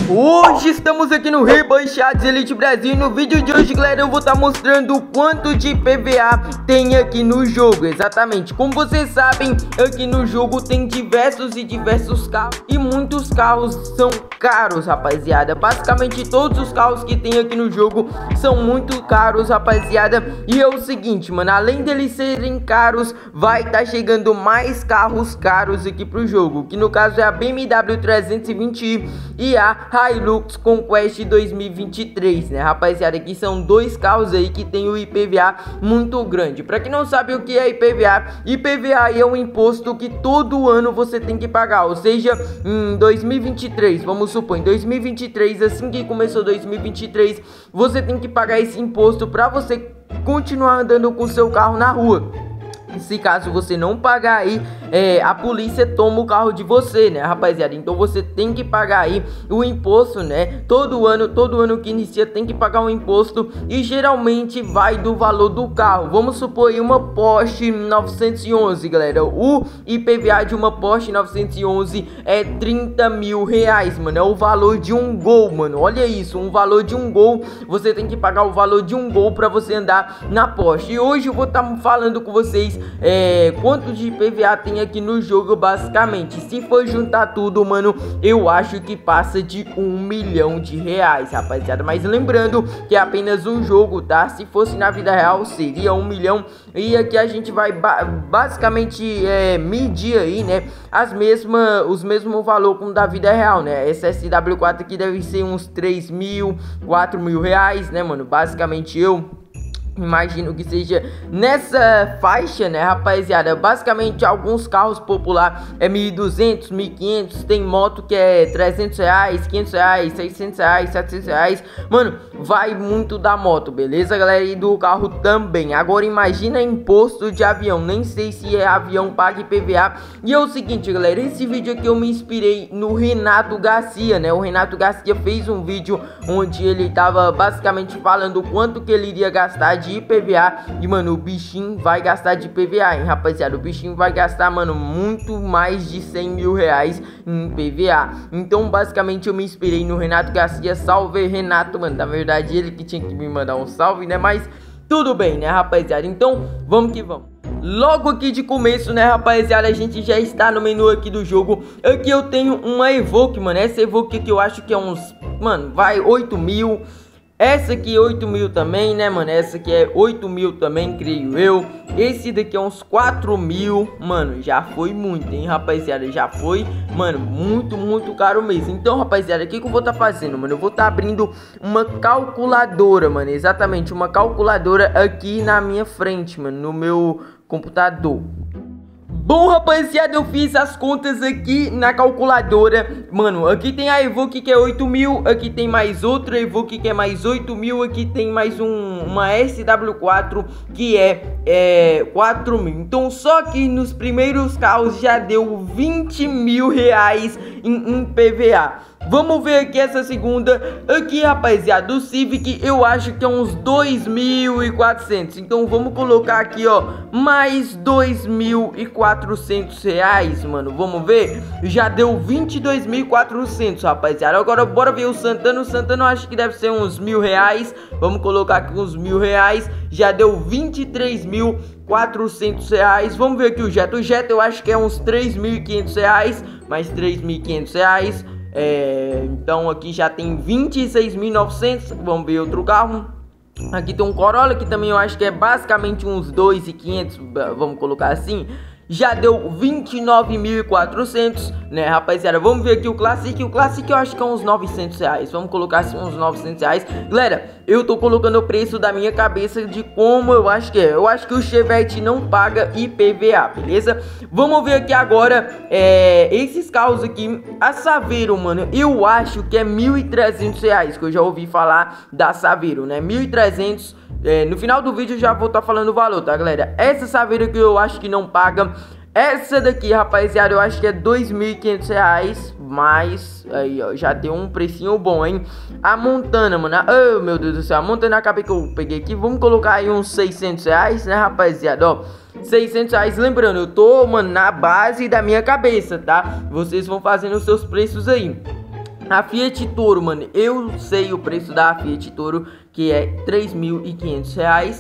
Hoje estamos aqui no Rebaixados Elite Brasil e no vídeo de hoje, galera, eu vou estar mostrando o quanto de PVA tem aqui no jogo. Exatamente, como vocês sabem, aqui no jogo tem diversos carros e muitos carros são caros, rapaziada. Basicamente todos os carros que tem aqui no jogo são muito caros, rapaziada. E é o seguinte, mano, além deles serem caros, vai estar chegando mais carros caros aqui pro jogo, que no caso é a BMW 320i e a Hilux Conquest 2023, né, rapaziada? Aqui são dois carros aí que tem o IPVA muito grande. Pra quem não sabe o que é IPVA, IPVA é um imposto que todo ano você tem que pagar. Ou seja, em 2023, vamos supor, em 2023, assim que começou 2023, você tem que pagar esse imposto pra você continuar andando com seu carro na rua. Se caso você não pagar aí, a polícia toma o carro de você, né, rapaziada? Então você tem que pagar aí o imposto, né? Todo ano que inicia tem que pagar um imposto e geralmente vai do valor do carro. Vamos supor aí uma Porsche 911, galera. O IPVA de uma Porsche 911 é 30 mil reais, mano. É o valor de um Gol, mano. Olha isso, um valor de um Gol. Você tem que pagar o valor de um Gol pra você andar na Porsche. E hoje eu vou estar falando com vocês quanto de IPVA tem aqui no jogo, basicamente. Se for juntar tudo, mano, eu acho que passa de 1 milhão de reais, rapaziada. Mas lembrando que é apenas um jogo, tá? Se fosse na vida real, seria 1 milhão. E aqui a gente vai basicamente medir aí, né, os mesmos valor como da vida real, né? Essa SW4 aqui deve ser uns 3 mil, 4 mil reais, né, mano? Basicamente eu imagino que seja nessa faixa, né, rapaziada? Basicamente alguns carros populares é 1.200, 1.500, tem moto que é 300 reais, 500 reais, 600 reais, 700 reais. Mano, vai muito da moto, beleza, galera? E do carro também. Agora imagina imposto de avião, nem sei se avião paga IPVA. E é o seguinte, galera, esse vídeo aqui eu me inspirei no Renato Garcia, né? O Renato Garcia fez um vídeo onde ele tava basicamente falando o quanto que ele iria gastar de IPVA. E, mano, o bichinho vai gastar de IPVA, hein, rapaziada? O bichinho vai gastar, mano, muito mais de 100 mil reais em IPVA. Então, basicamente, eu me inspirei no Renato Garcia. Salve, Renato, mano. Na verdade, ele que tinha que me mandar um salve, né? Mas tudo bem, né, rapaziada? Então, vamos que vamos. Logo aqui de começo, né, rapaziada, a gente já está no menu aqui do jogo. Aqui eu tenho uma Evoque, mano. Essa Evoque aqui eu acho que é uns, mano, vai 8 mil. Essa aqui é 8 mil também, né, mano? Essa aqui é 8 mil também, creio eu. Esse daqui é uns 4 mil. Mano, já foi muito, hein, rapaziada? Já foi, mano, muito caro mesmo. Então, rapaziada, o que eu vou estar fazendo, mano? Eu vou estar abrindo uma calculadora, mano. Exatamente, uma calculadora aqui na minha frente, mano, no meu computador. Bom, rapaziada, eu fiz as contas aqui na calculadora. Mano, aqui tem a Evoque que é 8 mil. Aqui tem mais outra Evoque que é mais 8 mil. Aqui tem mais uma SW4 que é 4 mil. Então só que nos primeiros carros já deu 20 mil reais em PVA. Vamos ver aqui essa segunda. Aqui, rapaziada, do Civic eu acho que é uns 2.400. Então vamos colocar aqui, ó, mais 2.400 reais, mano. Vamos ver. Já deu 22.400, rapaziada. Agora bora ver o Santana. O Santana eu acho que deve ser uns 1.000 reais. Vamos colocar aqui uns 1.000 reais. Já deu 23.400 reais. Vamos ver aqui o Jetta. O Jetta eu acho que é uns 3.500 reais. Mais 3.500 reais. Então aqui já tem 26.900. Vamos ver outro carro. Aqui tem um Corolla que também eu acho que é basicamente uns 2.500. Vamos colocar assim. Já deu 29.400, né, rapaziada? Vamos ver aqui o Classic. O Classic eu acho que é uns 900 reais. Vamos colocar assim uns 900 reais. Galera, eu tô colocando o preço da minha cabeça de como eu acho que é. Eu acho que o Chevette não paga IPVA, beleza? Vamos ver aqui agora esses carros aqui. A Saveiro, mano, eu acho que é 1.300 reais, que eu já ouvi falar da Saveiro, né? 1.300. No final do vídeo eu já vou estar falando o valor, tá, galera? Essa Saveiro que eu acho que não paga. Essa daqui, rapaziada, eu acho que é 2.500 reais. Mas, aí, ó, já deu um precinho bom, hein? A Montana, mano. Oh, meu Deus do céu. A Montana acabei que eu peguei aqui. Vamos colocar aí uns 600 reais, né, rapaziada? Ó, 600 reais. Lembrando, eu tô, mano, na base da minha cabeça, tá? Vocês vão fazendo os seus preços aí. A Fiat Toro, mano, eu sei o preço da Fiat Toro, que é R$3.500,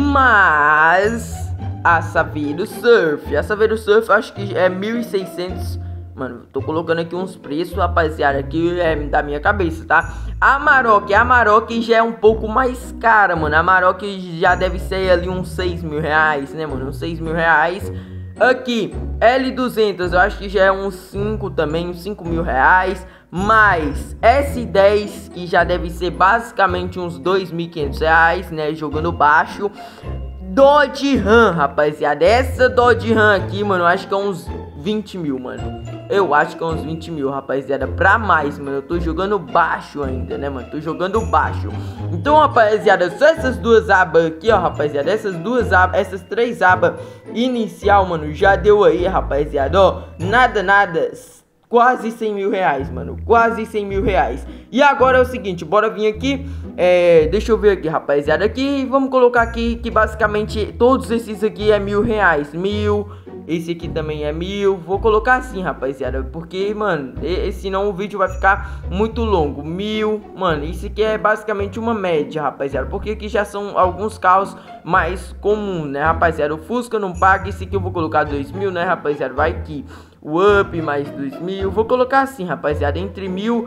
mas a Saveiro Surf eu acho que é 1.600. Mano, tô colocando aqui uns preços, rapaziada, que é da minha cabeça, tá? A Amarok já é um pouco mais cara, mano. A Amarok já deve ser ali uns R$6.000, né, mano? Uns R$6.000. Aqui, L200, eu acho que já é uns 5 também, uns R$5.000. Mais S10, que já deve ser basicamente uns R$2.500, né? Jogando baixo. Dodge Ram, rapaziada. Essa Dodge Ram aqui, mano, eu acho que é uns 20 mil, mano. Eu acho que é uns 20 mil, rapaziada. Pra mais, mano. Eu tô jogando baixo ainda, né, mano? Tô jogando baixo. Então, rapaziada, só essas duas abas aqui, ó, rapaziada. Essas duas abas, essas três abas inicial, mano, já deu aí, rapaziada, ó. Nada. Quase R$100.000, mano. Quase R$100.000. E agora é o seguinte, bora vir aqui. Deixa eu ver aqui, rapaziada. Aqui, vamos colocar aqui que basicamente todos esses aqui é R$1.000. 1.000. Esse aqui também é 1.000. Vou colocar assim, rapaziada, porque, mano, senão o vídeo vai ficar muito longo. 1.000. Mano, isso aqui é basicamente uma média, rapaziada, porque aqui já são alguns carros mais comuns, né, rapaziada. O Fusca não paga. Esse aqui eu vou colocar 2.000, né, rapaziada. Vai aqui o Up mais 2.000. Vou colocar assim, rapaziada, entre 1.000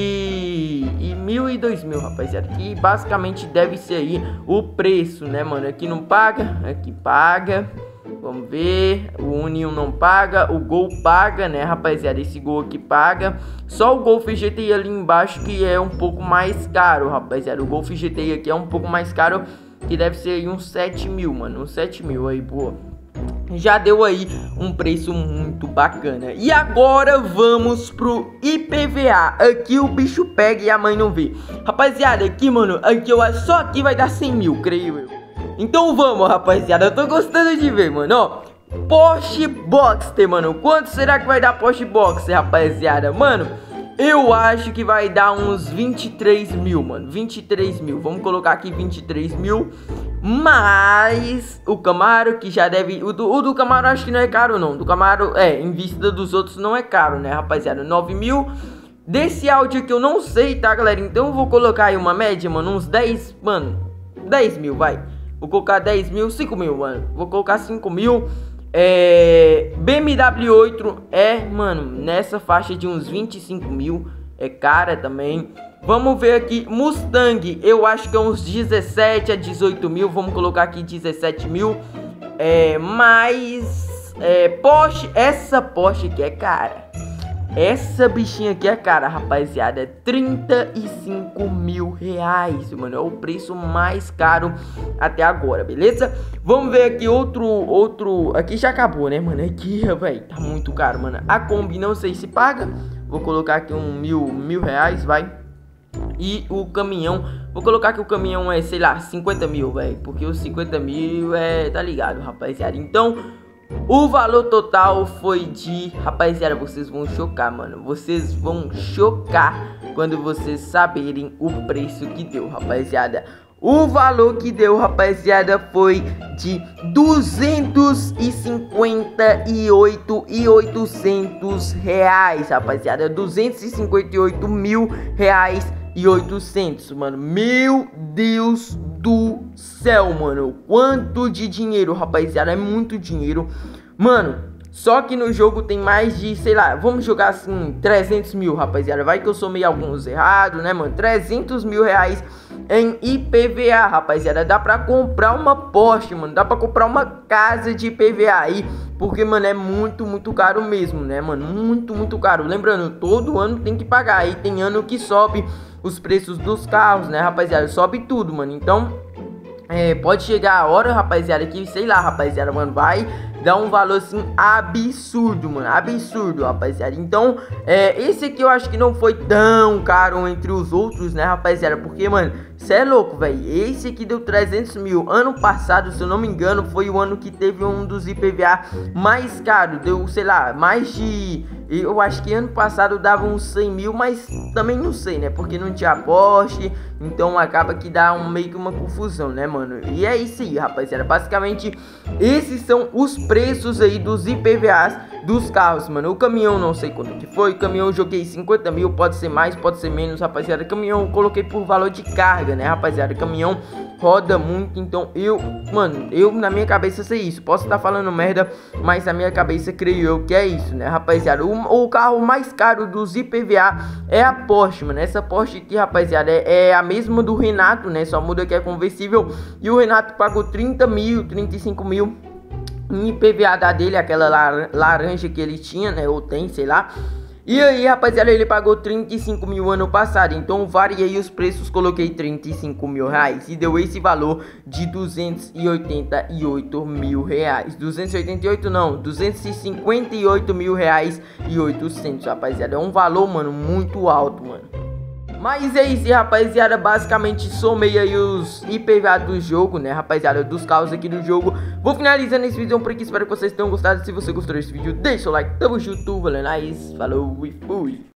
e 1.000 e 2.000, rapaziada, que basicamente deve ser aí o preço, né, mano. Aqui não paga, aqui paga. Vamos ver, o Union não paga, o Gol paga, né, rapaziada, esse Gol aqui paga. Só o Golf GTI ali embaixo que é um pouco mais caro, rapaziada. O Golf GTI aqui é um pouco mais caro, que deve ser aí uns 7.000, mano, uns 7.000 aí, pô. Já deu aí um preço muito bacana. E agora vamos pro IPVA. Aqui o bicho pega e a mãe não vê. Rapaziada, aqui, mano, aqui eu acho só aqui vai dar 100.000, creio eu. Então vamos, rapaziada, eu tô gostando de ver, mano, ó. Porsche Boxster, mano. Quanto será que vai dar Porsche Boxster, rapaziada? Mano, eu acho que vai dar uns 23.000, mano. 23.000, vamos colocar aqui 23.000. Mas o Camaro, que já deve... O do Camaro acho que não é caro, não. Do Camaro, em vista dos outros não é caro, né, rapaziada? 9.000. Desse áudio aqui eu não sei, tá, galera? Então eu vou colocar aí uma média, mano, uns 10, mano, 10.000, vai. Vou colocar 10.000, 5.000, mano. Vou colocar 5.000. BMW 8 mano, nessa faixa de uns 25.000. É cara também. Vamos ver aqui, Mustang, eu acho que é uns 17 a 18.000. Vamos colocar aqui 17.000. Porsche, essa Porsche aqui é cara. Essa bichinha aqui é cara, rapaziada. É R$35.000, mano. É o preço mais caro até agora, beleza? Vamos ver aqui outro. Aqui já acabou, né, mano? Aqui, velho, tá muito caro, mano. A Kombi não sei se paga. Vou colocar aqui mil reais, vai. E o caminhão, vou colocar que o caminhão é, sei lá, 50.000, velho. Porque os 50.000 tá ligado, rapaziada. Então, o valor total foi de... Rapaziada, vocês vão chocar, mano. Vocês vão chocar quando vocês saberem o preço que deu, rapaziada. O valor que deu, rapaziada, foi de R$258.800, rapaziada. R$258.800, mano. Meu Deus do céu, mano. Quanto de dinheiro, rapaziada. É muito dinheiro, mano. Só que no jogo tem mais de, sei lá, vamos jogar assim, 300.000, rapaziada. Vai que eu somei alguns errados, né, mano? R$300.000 em IPVA, rapaziada. Dá pra comprar uma Porsche, mano. Dá pra comprar uma casa de IPVA aí. Porque, mano, é muito, muito caro mesmo, né, mano? Muito, muito caro. Lembrando, todo ano tem que pagar. Aí tem ano que sobe os preços dos carros, né, rapaziada? Sobe tudo, mano. Então, pode chegar a hora, rapaziada, que, sei lá, rapaziada, mano, vai dar um valor, assim, absurdo, mano. Absurdo, rapaziada. Então, esse aqui eu acho que não foi tão caro entre os outros, né, rapaziada? Porque, mano, cê é louco, velho. Esse aqui deu 300.000. Ano passado, se eu não me engano, foi o ano que teve um dos IPVA mais caro. Deu, sei lá, mais de... Eu acho que ano passado dava uns 100.000, mas também não sei, né? Porque não tinha Porsche, então acaba que dá meio que uma confusão, né, mano? E é isso aí, rapaziada. Basicamente, esses são os preços aí dos IPVAs dos carros, mano. O caminhão não sei quanto que foi, o caminhão eu joguei 50 mil, pode ser mais, pode ser menos, rapaziada. Caminhão eu coloquei por valor de carga, né, rapaziada. Caminhão roda muito, então mano, na minha cabeça sei isso. Posso estar falando merda, mas na minha cabeça creio eu que é isso, né, rapaziada. O carro mais caro dos IPVA é a Porsche, mano. Essa Porsche aqui, rapaziada, é a mesma do Renato, né, só muda que é conversível. E o Renato pagou 30 mil, 35 mil em IPVA da dele, aquela laranja que ele tinha, né, ou tem, sei lá. E aí, rapaziada, ele pagou 35 mil ano passado. Então variei os preços, coloquei 35 mil reais e deu esse valor de 288 mil reais. 288 não, 258 mil reais e 800, rapaziada. É um valor, mano, muito alto, mano. Mas é isso, rapaziada, basicamente somei aí os IPVA do jogo, né, rapaziada, dos carros aqui do jogo. Vou finalizando esse vídeo por aqui, espero que vocês tenham gostado. Se você gostou desse vídeo, deixa o like, tamo junto, valeu, nice, falou e fui.